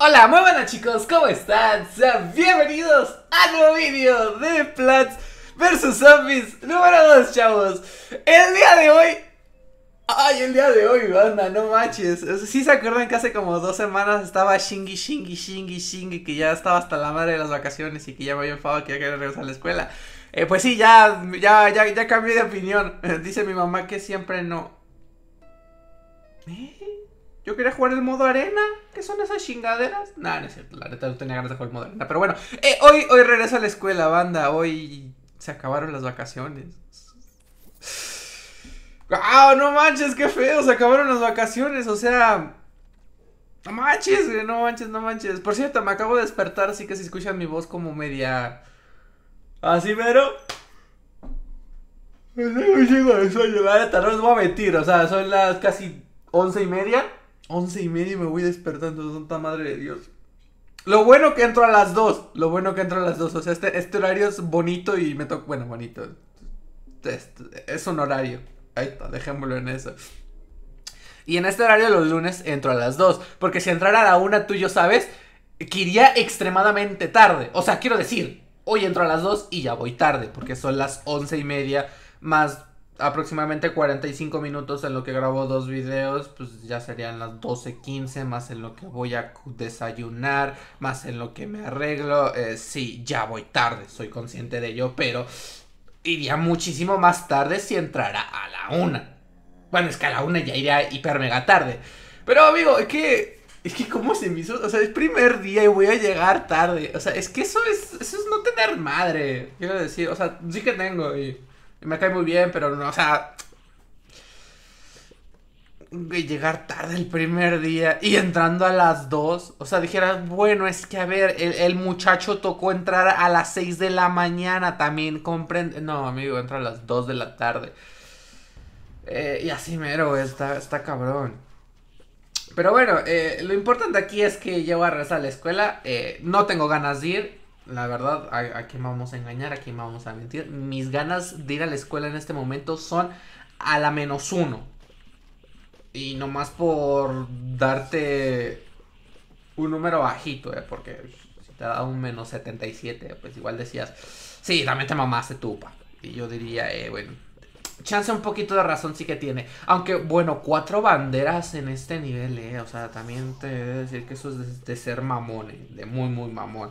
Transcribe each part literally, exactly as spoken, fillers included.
Hola, muy buenas chicos, ¿cómo están? Sean bienvenidos a un nuevo vídeo de Plants versus Zombies número dos, chavos. El día de hoy... Ay, el día de hoy, banda, no manches. ¿Sí se acuerdan que hace como dos semanas estaba shingui, shingui, shingui, shingui, que ya estaba hasta la madre de las vacaciones y que ya me había enfadado que ya quería regresar a la escuela? Eh, pues sí, ya, ya, ya, ya cambié de opinión. Dice mi mamá que siempre no... ¿Eh? Yo quería jugar el modo arena. ¿Qué son esas chingaderas? Nah, no es cierto, la neta no tenía ganas de jugar el modo arena. Pero bueno, eh, hoy, hoy regreso a la escuela, banda. Hoy se acabaron las vacaciones. ¡Ah, no manches, qué feo! Se acabaron las vacaciones, o sea... No manches, güey, no manches, no manches. Por cierto, me acabo de despertar, así que si escuchan mi voz como media... Así, pero... Me llego de sueño, la neta, no les voy a mentir. O sea, son las casi once y media. Once y media y me voy despertando, santa madre de Dios. Lo bueno que entro a las dos. Lo bueno que entro a las dos. O sea, este, este horario es bonito y me toca. Bueno, bonito. Es, es un horario. Ahí está, dejémoslo en eso. Y en este horario los lunes entro a las dos. Porque si entrara a la una, tú y yo sabes que iría extremadamente tarde. O sea, quiero decir, hoy entro a las dos y ya voy tarde. Porque son las once y media más aproximadamente cuarenta y cinco minutos en lo que grabo dos videos, pues ya serían las doce quince, más en lo que voy a desayunar, más en lo que me arreglo. Eh, sí, ya voy tarde, soy consciente de ello, pero iría muchísimo más tarde si entrara a la una. Bueno, es que a la una ya iría hiper mega tarde. Pero amigo, es que... Es que cómo se me hizo... O sea, es primer día y voy a llegar tarde. O sea, es que eso es... Eso es no tener madre. Quiero decir, o sea, sí que tengo y... Me cae muy bien, pero no, o sea... Llegar tarde el primer día y entrando a las dos. O sea, dijeras, bueno, es que a ver, el, el muchacho tocó entrar a las seis de la mañana. También comprende... No, amigo, entra a las dos de la tarde. Eh, y así mero, está, está cabrón. Pero bueno, eh, lo importante aquí es que llego a regresar a la escuela. Eh, no tengo ganas de ir. La verdad, ¿a, ¿a quién vamos a engañar? ¿A quién vamos a mentir? Mis ganas de ir a la escuela en este momento son a la menos uno. Y nomás por darte un número bajito, ¿eh? Porque si te da un menos setenta y siete, pues igual decías, sí, también te mamaste tú, pa. Y yo diría, eh, bueno, chance un poquito de razón sí que tiene. Aunque, bueno, cuatro banderas en este nivel, eh. O sea, también te debo decir que eso es de, de ser mamón, eh. De muy, muy mamón.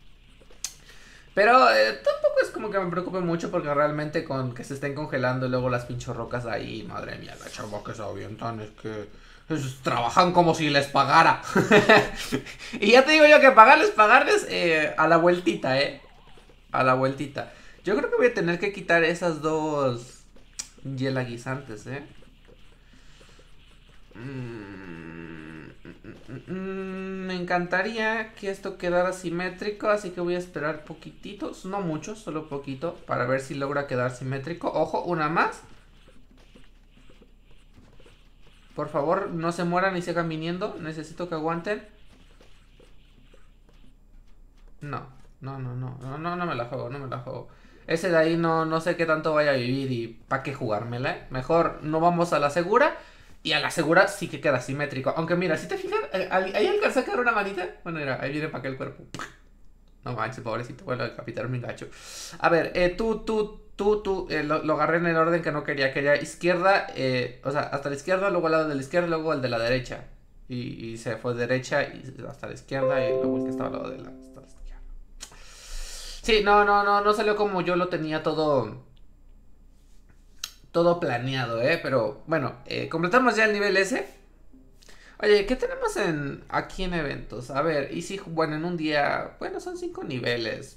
Pero eh, tampoco es como que me preocupe mucho porque realmente con que se estén congelando luego las pinches rocas ahí, madre mía, la chava que se avientan, es que es, trabajan como si les pagara. Y ya te digo yo que pagarles, pagarles eh, a la vueltita, eh. A la vueltita. Yo creo que voy a tener que quitar esas dos hielaguisantes, eh. Mmm... Me encantaría que esto quedara simétrico, así que voy a esperar poquititos, no mucho, solo poquito, para ver si logra quedar simétrico. Ojo, una más. Por favor, no se mueran ni sigan viniendo, necesito que aguanten. No, no, no, no, no, no, no me la juego, no me la juego. Ese de ahí no, no sé qué tanto vaya a vivir y para qué jugármela, ¿eh? Mejor no vamos a la segura. Y a la segura sí que queda simétrico. Aunque mira, si te fijas, ahí alcanza a quedar una manita. Bueno, mira, ahí viene para acá el cuerpo. No manches, pobrecito, bueno, decapitar mi gacho. A ver, eh, tú, tú, tú, tú, eh, lo, lo agarré en el orden que no quería. Quería izquierda, eh, o sea, hasta la izquierda, luego al lado de la izquierda, luego al de la derecha. Y, y se fue derecha y hasta la izquierda y luego el que estaba al lado de la, hasta la izquierda. Sí, no, no, no, no salió como yo lo tenía todo... Todo planeado, ¿eh? Pero bueno, eh, completamos ya el nivel ese. Oye, ¿qué tenemos en aquí en eventos? A ver, y si, bueno, en un día... Bueno, son cinco niveles.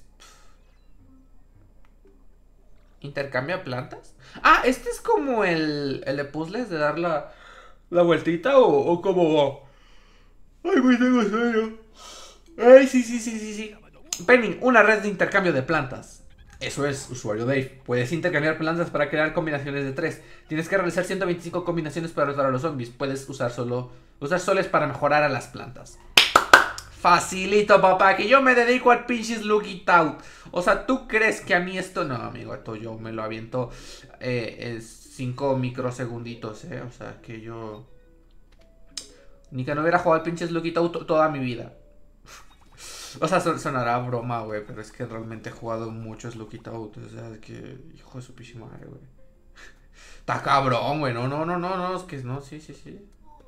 ¿Intercambia plantas? Ah, este es como el, el de puzzles de dar la, la vueltita o, o como... Ay, güey, tengo sueño. Ay, sí, sí, sí, sí, sí. Penny, una red de intercambio de plantas. Eso es, usuario Dave. Puedes intercambiar plantas para crear combinaciones de tres. Tienes que realizar ciento veinticinco combinaciones para derrotar a los zombies. Puedes usar solo usar soles para mejorar a las plantas. Facilito, papá, que yo me dedico al pinches look it out. O sea, ¿tú crees que a mí esto? No, amigo, esto yo me lo aviento eh, cinco microsegunditos, eh. O sea, que yo... Ni que no hubiera jugado al pinches look it out toda mi vida. O sea, son- sonará broma, güey, pero es que realmente he jugado muchos Lookit Out. O sea, es que, hijo de su pichi madre, güey. Está cabrón, güey. No, no, no, no, no, es que no, sí, sí, sí.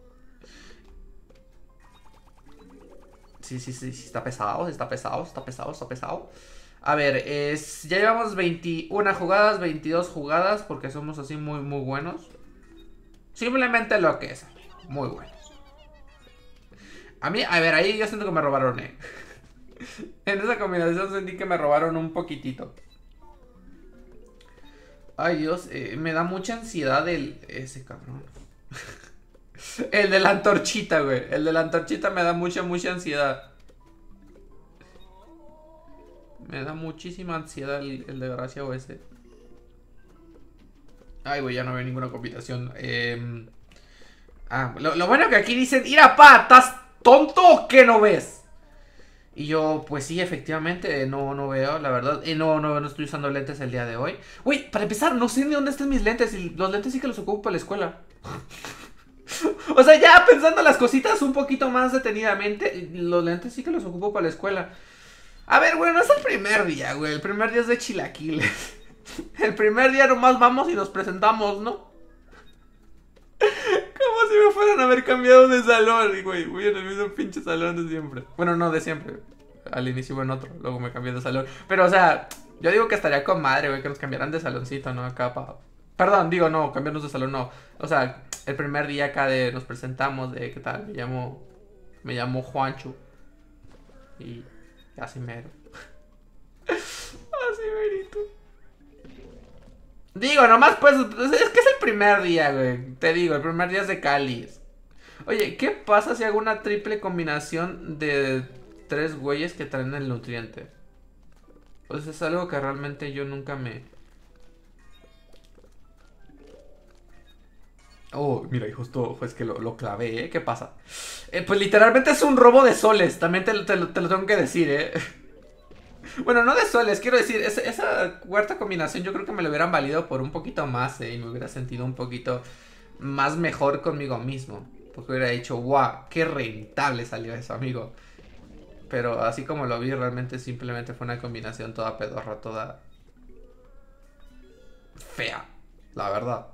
Sí, sí, sí, sí, está pesado, está pesado, está pesado, está pesado. A ver, es, ya llevamos veintiuna jugadas, veintidós jugadas, porque somos así muy, muy buenos. Simplemente lo que es, amigo, muy buenos. A mí, a ver, ahí yo siento que me robaron, eh. En esa combinación sentí que me robaron un poquitito. Ay, Dios, eh, me da mucha ansiedad el... Ese cabrón. El de la antorchita, güey. El de la antorchita me da mucha, mucha ansiedad. Me da muchísima ansiedad el, el de gracia o ese. Ay, güey, ya no veo ninguna combinación. Eh... Ah, lo, lo bueno que aquí dicen, ¡ira, pa! ¿Estás tonto o qué no ves? Y yo, pues sí, efectivamente, no, no veo, la verdad. Y no, no, no estoy usando lentes el día de hoy. Güey, para empezar, no sé de dónde están mis lentes. Y los lentes sí que los ocupo para la escuela. O sea, ya pensando las cositas un poquito más detenidamente, los lentes sí que los ocupo para la escuela. A ver, güey, no es el primer día, güey. El primer día es de chilaquiles. El primer día nomás vamos y nos presentamos, ¿no? Como si me fueran a haber cambiado de salón. Y, güey, voy en el mismo pinche salón de siempre. Bueno, no de siempre. Al inicio iba en otro, luego me cambié de salón. Pero, o sea, yo digo que estaría con madre, güey, que nos cambiaran de saloncito, ¿no? Acá pa... Perdón, digo, no, cambiarnos de salón, no. O sea, el primer día acá de nos presentamos, de qué tal, me llamo... Me llamo Juancho. Y así mero. Así merito. Digo, nomás pues, es que es el primer día, güey. Te digo, el primer día es de cáliz. Oye, ¿qué pasa si hago una triple combinación de tres güeyes que traen el nutriente? Pues es algo que realmente yo nunca me... Oh, mira, y justo fue es que lo, lo clavé, ¿eh? ¿Qué pasa? Eh, pues literalmente es un robo de soles, también te, te, te lo tengo que decir, ¿eh? Bueno, no de soles, quiero decir, esa, esa cuarta combinación yo creo que me lo hubieran valido por un poquito más, ¿eh? Y me hubiera sentido un poquito más mejor conmigo mismo. Porque hubiera dicho, guau, qué rentable salió eso, amigo. Pero así como lo vi, realmente simplemente fue una combinación toda pedorra, toda fea, la verdad.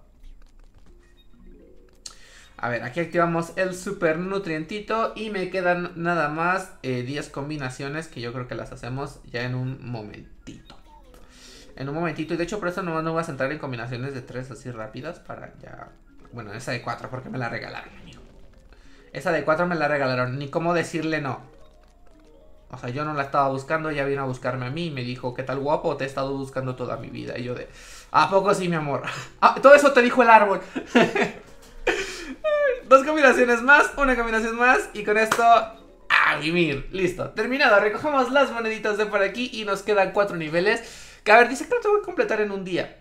A ver, aquí activamos el super nutrientito y me quedan nada más eh, diez combinaciones que yo creo que las hacemos ya en un momentito. En un momentito, y de hecho por eso no, no voy a centrar en combinaciones de tres así rápidas para ya... Bueno, esa de cuatro porque me la regalaron, amigo. Esa de cuatro me la regalaron, ni cómo decirle no. O sea, yo no la estaba buscando, ella vino a buscarme a mí y me dijo, ¿qué tal guapo? Te he estado buscando toda mi vida. Y yo de, ¿a poco sí, mi amor? Ah, todo eso te dijo el árbol. Dos combinaciones más, una combinación más y con esto a vivir. Listo, terminado. Recogemos las moneditas de por aquí y nos quedan cuatro niveles. Que a ver, dice que lo tengo que completar en un día.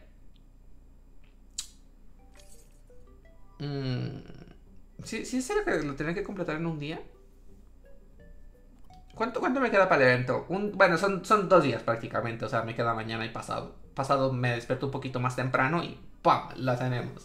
Mm, ¿Sí, sí es serio que lo tenía que completar en un día? ¿Cuánto, cuánto me queda para el evento? Un, bueno, son, son dos días prácticamente. O sea, me queda mañana y pasado. Pasado me despierto un poquito más temprano y ¡pam! La tenemos.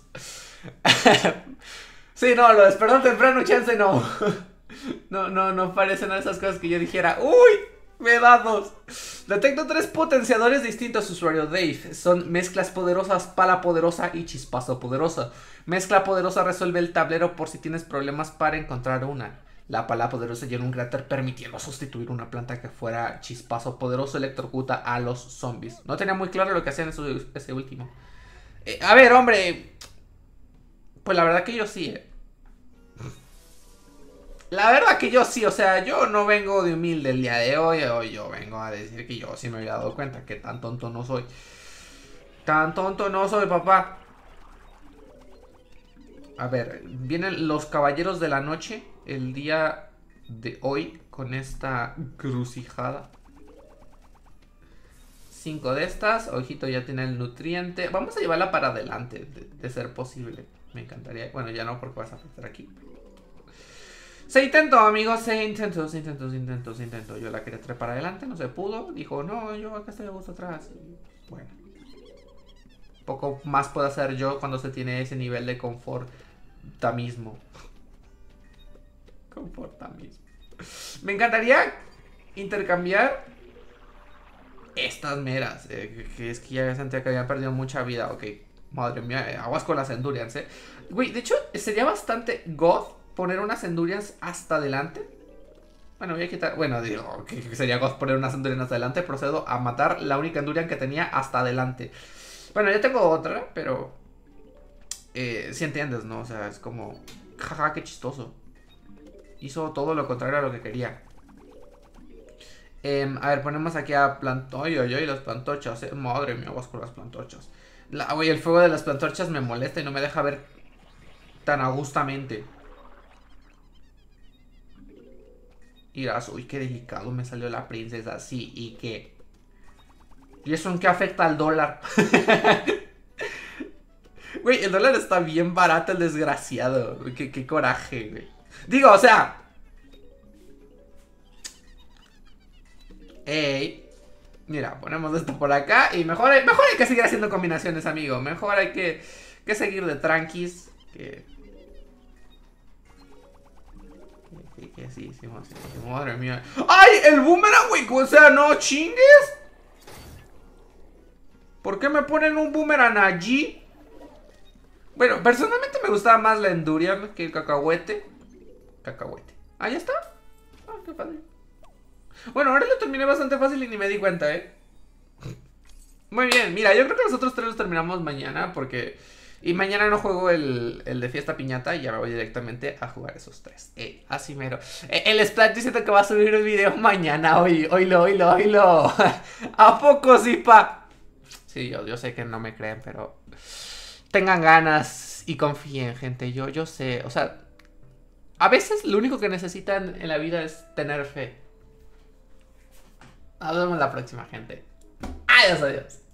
Sí, no, lo despertó temprano, chance no. No, no, no parecen esas cosas que yo dijera. ¡Uy! Me da dos. Detecto tres potenciadores distintos, usuario Dave. Son mezclas poderosas, pala poderosa y chispazo poderosa. Mezcla poderosa resuelve el tablero por si tienes problemas para encontrar una. La pala poderosa llena un cráter permitiendo sustituir una planta que fuera chispazo poderoso electrocuta a los zombies. No tenía muy claro lo que hacían eso, ese último. Eh, a ver, hombre. Pues la verdad que yo sí, eh. La verdad que yo sí, o sea, yo no vengo de humilde el día de hoy. Hoy yo vengo a decir que yo sí me había dado cuenta que tan tonto no soy. Tan tonto no soy, papá. A ver, vienen los caballeros de la noche el día de hoy con esta crucijada. Cinco de estas, ojito ya tiene el nutriente. Vamos a llevarla para adelante, de, de ser posible. Me encantaría, bueno ya no porque vas a afectar aquí. Se intentó, amigos, se intentó, se intentó, se intentó, se intentó. Yo la quería traer para adelante, no se pudo. Dijo, no, yo acá estoy a gusto atrás. Y bueno, poco más puedo hacer yo cuando se tiene ese nivel de confortamismo. Confortamismo. Me encantaría intercambiar estas meras. Eh, que, que es que ya sentía que había perdido mucha vida. Ok, madre mía, eh, aguas con las Endurians, eh. Güey, de hecho, sería bastante god poner unas Endurians hasta adelante. Bueno, voy a quitar... Bueno, digo, que, que sería god poner unas Endurians hasta adelante. Procedo a matar la única Endurian que tenía hasta adelante. Bueno, ya tengo otra, pero... Eh, si entiendes, ¿no? O sea, es como... Jaja, qué chistoso. Hizo todo lo contrario a lo que quería. Eh, a ver, ponemos aquí a plantochas. Oye, oye, las plantochas. Eh. Madre mía, vas con las plantochas. La, oye, el fuego de las plantochas me molesta y no me deja ver tan agustamente. Irás, uy, qué delicado me salió la princesa así. ¿Y qué? ¿Y eso en qué afecta al dólar? Güey, el dólar está bien barato, el desgraciado. Qué, qué coraje, güey. Digo, o sea... Ey. Mira, ponemos esto por acá. Y mejor hay, mejor hay que seguir haciendo combinaciones, amigo. Mejor hay que, que seguir de tranquis. Que... Que, que sí, sí, sí, sí, madre mía. ¡Ay! El boomerang, güey. O sea, no chingues. ¿Por qué me ponen un boomerang allí? Bueno, personalmente me gustaba más la Endurian que el cacahuete. Cacahuete. Ah, ya está. Ah, qué padre. Bueno, ahora lo terminé bastante fácil y ni me di cuenta, ¿eh? Muy bien, mira, yo creo que los otros tres los terminamos mañana porque... Y mañana no juego el, el de fiesta piñata y ya me voy directamente a jugar esos tres. Eh, así mero. Eh, el Splat diciendo que va a subir el video mañana. Hoy, oílo, oílo, oílo. ¿A poco sí, pa? Sí, yo, yo sé que no me creen, pero... Tengan ganas y confíen, gente. Yo, yo sé, o sea... A veces lo único que necesitan en la vida es tener fe. Nos vemos la próxima, gente. Adiós, adiós.